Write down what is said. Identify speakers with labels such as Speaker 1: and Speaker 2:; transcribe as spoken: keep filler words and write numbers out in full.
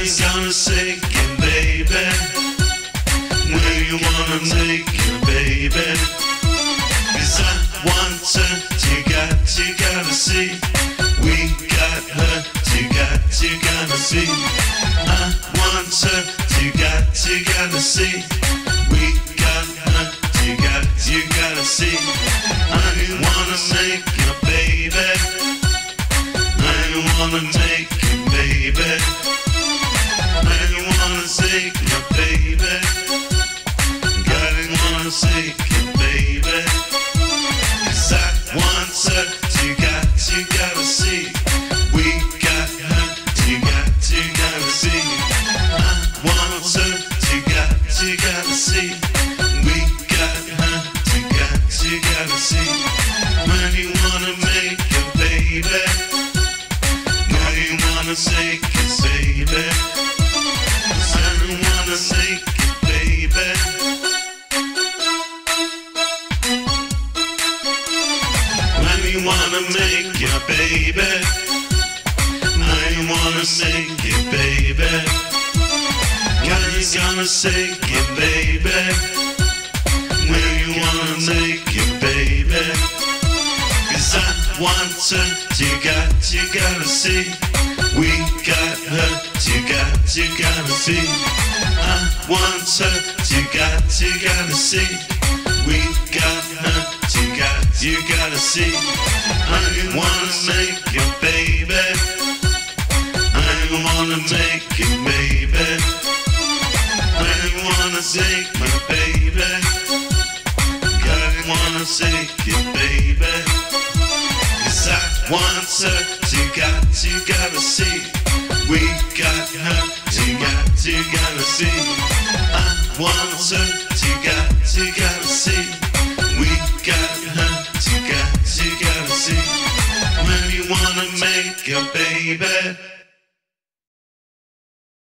Speaker 1: you gonna say it, baby? When you wanna make it, baby? 'Cause I want her, you got, you gotta see. We got her, you got, you gotta see. I want her, you got, you gotta see. We got her, you got, you gotta see. I wanna make you, baby. I wanna make you, baby. I wanna take you, baby. Gotta wanna take you, baby. 'Cause I want her, you got, you gotta see. We got her, you got, you gotta see. I want her, you got, you gotta see. We got her, you got, you gotta see. When you wanna make it, baby. When you wanna take it, baby. 'Cause I wanna make it, baby. When you wanna make it, baby. I wanna make it, baby. God, you gonna take it, baby. When you wanna make it, baby. 'Cause I want her, you got, you gotta see. We got her, you got, you gotta see. I want her, you got, you gotta see. We got her, you got, you gotta see. I wanna make you, baby. I wanna make you, baby. I wanna take my baby. I wanna take you, baby. 'Cause I want her, you got, you gotta see. We got her, you got, you gotta see. I want her, you got, you gotta see. We got her, you got, you gotta see. When you wanna make a baby.